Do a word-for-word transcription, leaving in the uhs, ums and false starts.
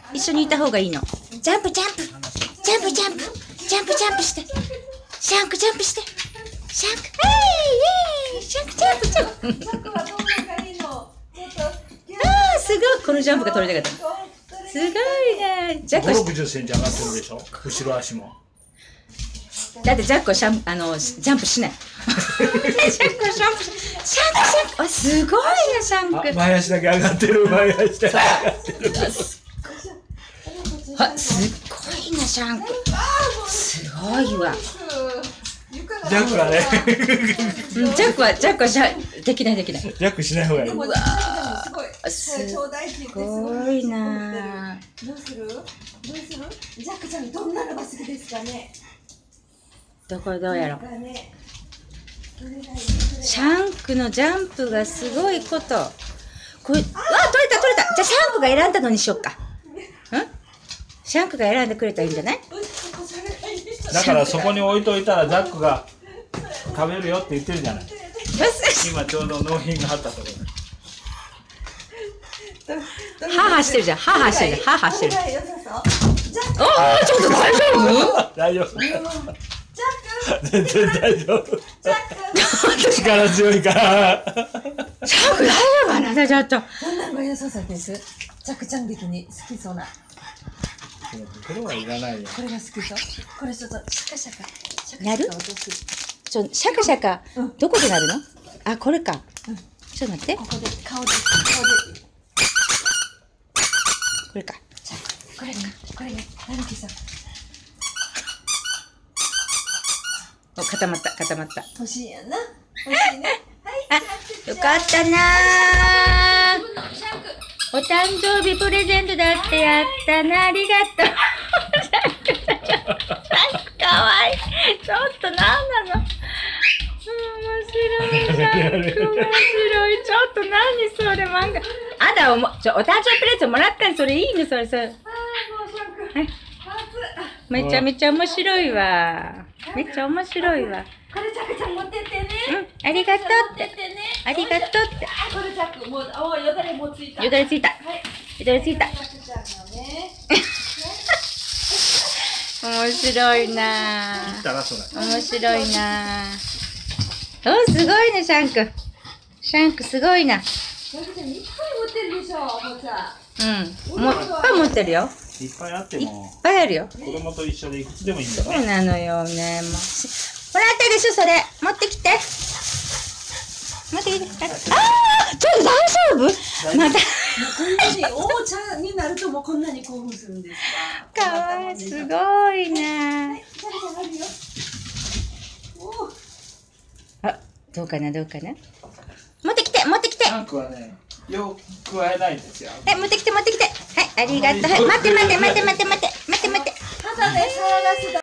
一緒にいた方がいいの。ジャンプジャンプジャンプジャンプジャンプジャンプジャンプして。シャンクジャンプして。シャンク、えいえい、シャンクジャンプジャンプ。 ジャンクはどんながいいの。ああ、すごい、このジャンプが取れたかった。すごいね。ジャック。 五六十センチ上がってるでしょ。後ろ足も。 だってジャックはシャンあのジャンプしない。ジャックはシャンプシャンクシャンク。あ、すごいねシャンク。 前足だけ上がってる、前足だけ上がってる。 あ、すっごいなシャンク。すごいわ。 ジャックはね。 ジャックはジャックはしゃできないできない。 ジャックしない方がいい。 うわー、すごいな。 どうする？どうする？ジャックちゃんどんなのが好きですかね。 どこどうやろ。シャンクのジャンプがすごいこと。これ、あ、取れた取れた。じゃあシャンクが選んだのにしよっか。ん？シャンクが選んでくれたらいいんじゃない？ だからそこに置いといたらジャックが食べるよって言ってるじゃない。今ちょうど納品があったところ。 ハハしてるじゃん。ハハしてる。ハハしてる。おお、ちょっと大丈夫？ 大丈夫。 ジャック。 全然大丈夫。力強いから。 シャンク大丈夫？あなたちょっと。 どんなのが良さそうです？ジャックちゃん的に好きそうな。 これはいらないよ。 これが好きそう。これちょっとシャカシャカ。シャカやる？ シャカ音する。 ちょ、シャカシャカ、どこでなるの？あ、これか。ちょっと待って。 ここで顔で顔で。 これか。 これか。これがなるきさん。 お、固まった、固まった。 欲しいやな。欲しいね。はい。 あ、よかったなー。お誕生日プレゼントだってやったな、ありがとう。かわいい。ちょっとなんなの。面白い。シャンク面白い。ちょっと何それ漫画。あんたおもちょお誕生日プレゼントもらったんそれいいのそれそれ。はい。めちゃめちゃ面白いわ。めっちゃ面白いわ。 これジャックちゃん持ってってね。 うん、ありがとうって。ありがとうって。 これジャックもうおよだれもついた。 よだれついた。よだれついた。 ジャックちゃんのね。 面白いなぁ。面白いなぁ。お、すごいね、シャンク。シャンクすごいな。 ジャックちゃんいっぱい持ってるでしょ、おもちゃ。 うん。もういっぱい持ってるよ。 いっぱいあっていっもぱいあるよ。 子供と一緒でいくつでもいいんだそうね。 なのよね。もう。もらったでしょ、それ。持ってきて。持ってきて。ああ、ちょっと大丈夫？また。 こんなにおもちゃになるともうこんなに興奮するんですか。 かわいい、すごいな。あ、どうかな、どうかな。持ってきて、持ってきて。 シャンクはね、よく加えないんですよ。 はい、持ってきて、持ってきて。はい、ありがとう。はい、待って待って待って待って待って待って待って。 ただで騒がせた